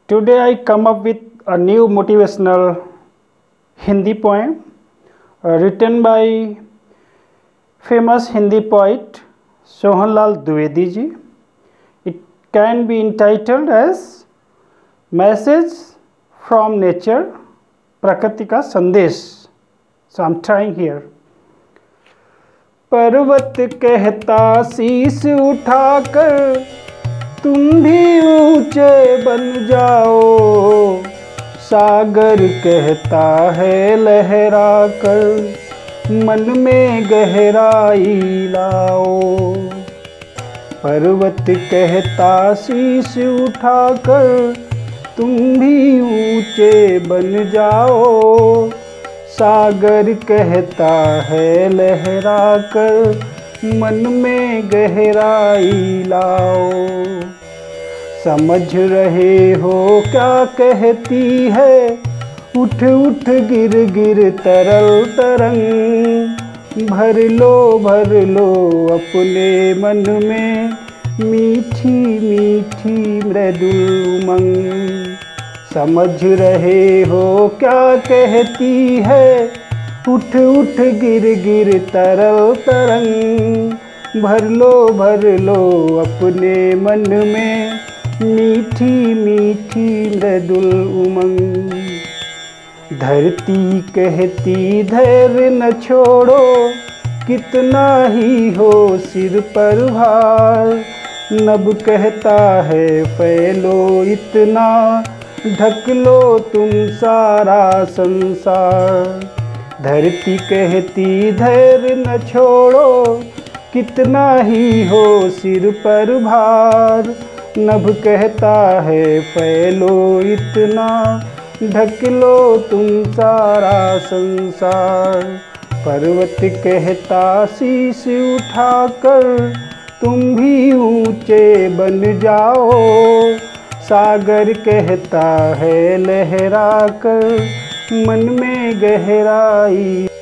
Today I come up with a new motivational Hindi poem written by famous Hindi poet Sohanlal Dwivedi ji. It can be entitled as Message from Nature, प्रकृति का संदेश. So I'm trying here. पर्वत कहता शीश उठाकर तुम भी ऊंचे बन जाओ, सागर कहता है लहरा कर मन में गहराई लाओ. पर्वत कहता शीश उठाकर तुम भी ऊंचे बन जाओ, सागर कहता है लहरा कर मन में गहराई लाओ. समझ रहे हो क्या कहती है, उठ उठ गिर गिर तरल तरंग, भर लो अपने मन में मीठी मीठी मृदुल उमंग. समझ रहे हो क्या कहती है, उठ उठ गिर गिर तरल तरंग, भर लो अपने मन में मीठी मीठी मृदुल उमंग. धरती कहती धैर्य न छोड़ो, कितना ही हो सिर पर भार, नभ कहता है फैलो इतना, ढक लो तुम सारा संसार. धरती कहती धैर्य न छोड़ो, कितना ही हो सिर पर भार, नभ कहता है फैलो इतना, ढक लो तुम सारा संसार. पर्वत कहता शीश उठाकर तुम भी ऊंचे बन जाओ, सागर कहता है लहरा कर मन में गहराई